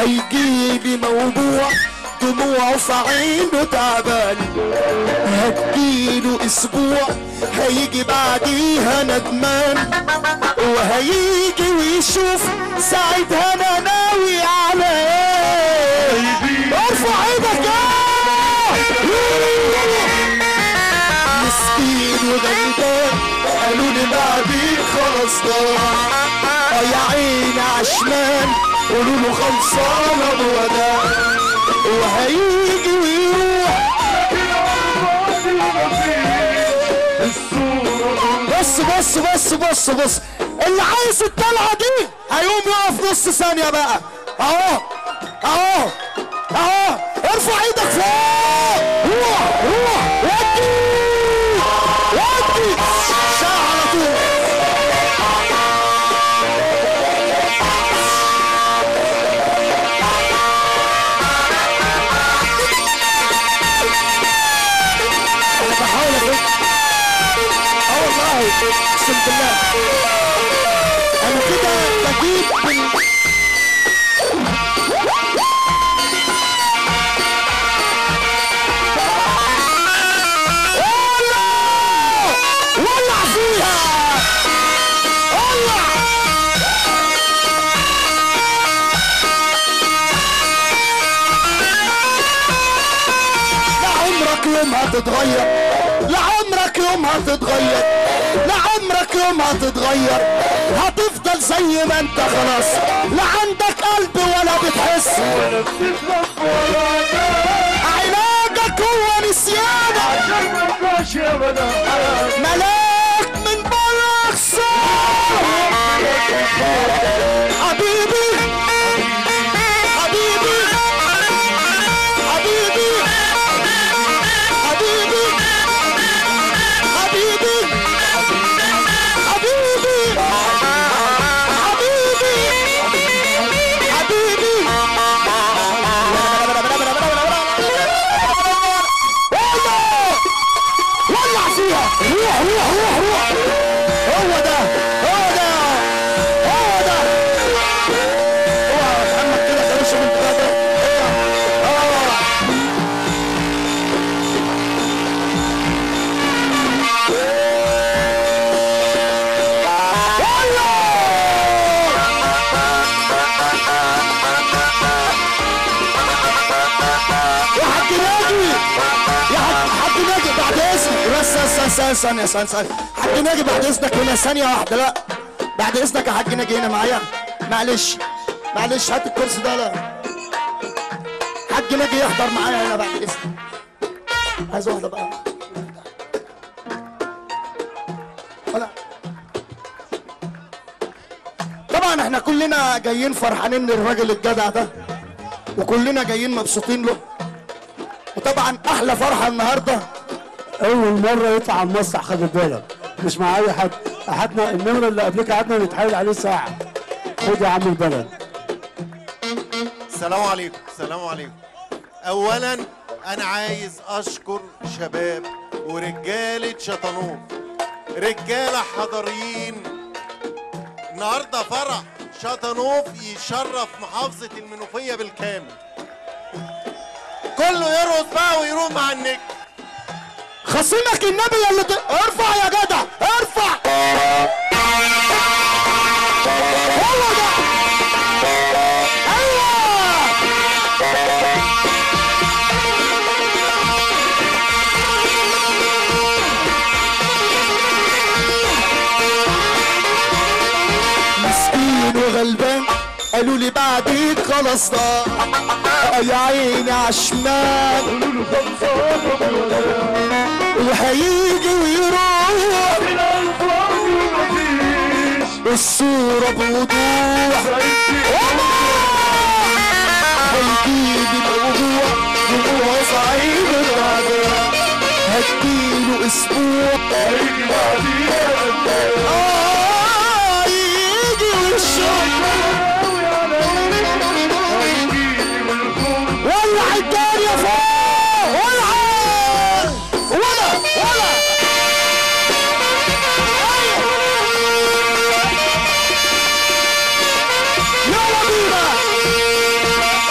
هيجيلي موضوع دموعه في عينه تعبان، هديله اسبوع هيجي بعديها ندمان، وهيجي ويشوف ساعتها انا ناوي على ايه. ارفع ايدك مسكين وغلبان، قالوا لي بعدين خلاص ضاع، يا عيني عشمان قولوا له خلصانه بوداع، وهيجي ويروح. بص بص بص بص بص، اللي عايز الطلعه دي هيقوم يقف نص ثانيه بقى. اهو اهو اهو، ارفع ايدك فوق، روح روح ودي ودي ساعه على طول. اقسم بالله انا كده بجيب ولع فيها، ولع. لعمرك يوم هتتغير، لعمرك يوم هتتغير، لعمرك يوم هتتغير، هتفضل زي ما انت خلاص، لا عندك قلب ولا بتحس، علاجك هو نسيانك، ملاك من بره خسارة. حبيبي حبيبي حبيبي حبيبي حبيبي روح روح روح روح، هو ده هو ده هو ده. اوعى محمد كده تمشي من البتاع ده. يا حاج ناجي، يا حاج ناجي بعد اذنك بس ثانية حاج ناجي بعد اذنك هنا ثانية واحدة. لا بعد اذنك يا حاج ناجي هنا معايا، معلش معلش هات الكرسي ده. لا حاج ناجي يحضر معايا هنا بعد اذنك. عايز واحدة بقى. ولا طبعا احنا كلنا جايين فرحانين للراجل الجدع ده، وكلنا جايين مبسوطين له، وطبعا احلى فرحة النهارده اول مره يطلع على المسرح. خلي بالك مش مع اي حد، قعدنا النمره اللي قبلك قعدنا نتحايل عليه ساعه. خد يا عم البلد. السلام عليكم. السلام عليكم. اولا انا عايز اشكر شباب ورجاله شطنوف، رجاله حضاريين. النهارده فرح شطنوف يشرف محافظه المنوفيه بالكامل. كله يرقص بقى ويروح مع النجم. خصيمك النبي اللي ارفع يا جدع ارفع. هو ده ايوه. مسكين وغلبان قالوا لي بعدين خلاص ضاع، يا عيني عشمان قولوا له خلصانه وهيجي ويروح الصورة بوضوح. هيجيلي موضوع دموعه في عينه تعبان، هديله اسبوع هيجي بعديها يجي ويشوف. ولع الدنيا فوق، ولع ولا يلا بينا.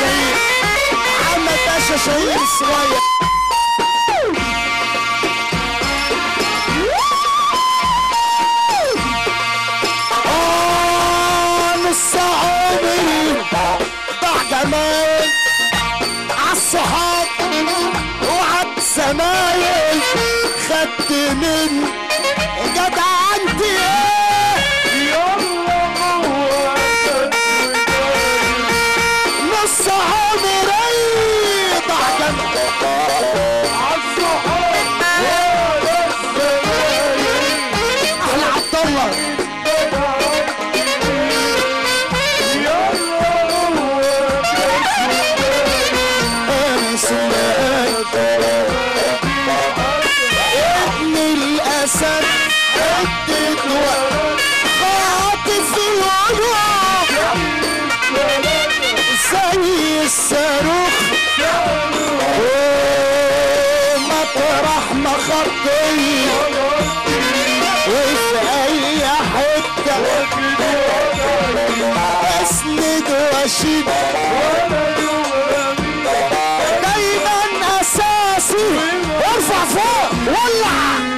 شهير محمد باشا شهير الصغير. نص عمري ضاع جمال عالصحاب وعالزمايل، خدت من جدعنتي نص عمري ضاع جمال عالصحاب احلى عبد الله ابن الاسد عدت خاطف الوجوه زي الصاروخ ومطرح ما خطي وفي اي حته اسند واشيد دايما اساسي وارفع فوق ولع